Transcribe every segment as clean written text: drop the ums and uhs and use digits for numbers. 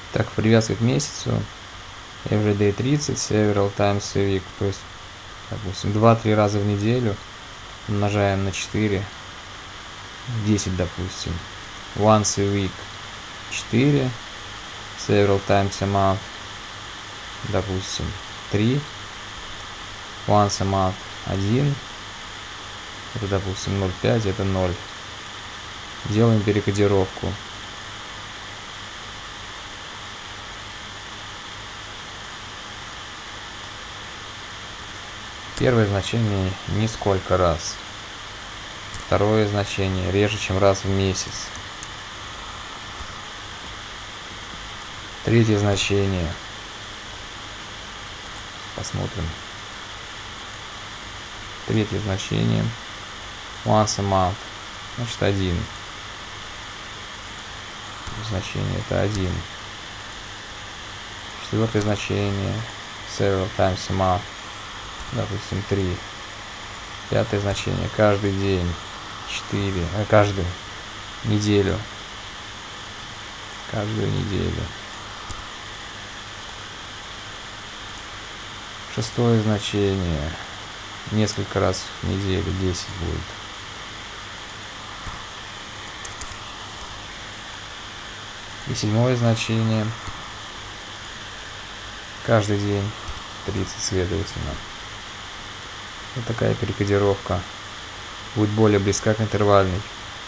Так, привязка к месяцу. Everyday 30, several times a week. То есть, допустим, 2-3 раза в неделю умножаем на 4. 10, допустим. Once a week 4. Several times a month, допустим, 3. Once a month 1. Это, допустим, 0,5, это 0. Делаем перекодировку. Первое значение несколько раз. Второе значение реже, чем раз в месяц. Третье значение. Посмотрим. Третье значение. Once a month. Значит, 1. Значение это 1. Четвертое значение. Several times a month. Допустим, 3. Пятое значение. Каждый день. 4. Каждую неделю. Каждую неделю. Шестое значение. Несколько раз в неделю. 10 будет. И седьмое значение. Каждый день. 30, следовательно. Вот такая перекодировка будет более близка к интервальной.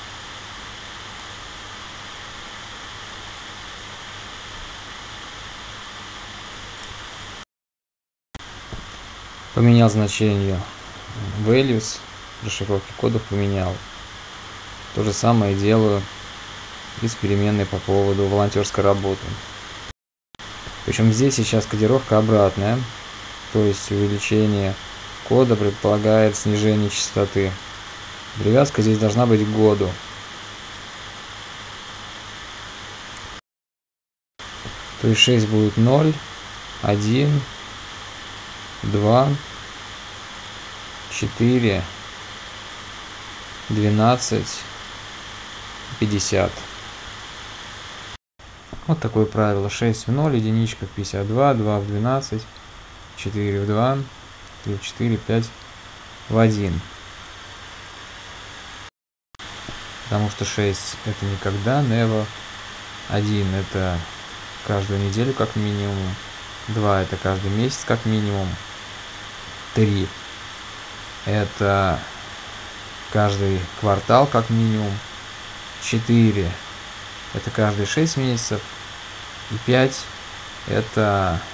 Поменял значение values, расшифровки кодов поменял. То же самое делаю и с переменной по поводу волонтерской работы. Причем здесь сейчас кодировка обратная, то есть увеличение кода предполагает снижение частоты. Привязка здесь должна быть к году. То есть 6 будет 0, 1, 2, 4, 12, 50. Вот такое правило. 6 в 0, единичка в 52, 2 в 12, 4 в 2, 3 в 4, 5 в 1. Потому что 6 это никогда, never. 1 это каждую неделю как минимум. 2 это каждый месяц как минимум. 3 это каждый квартал как минимум. 4 это каждые 6 месяцев. И 5 это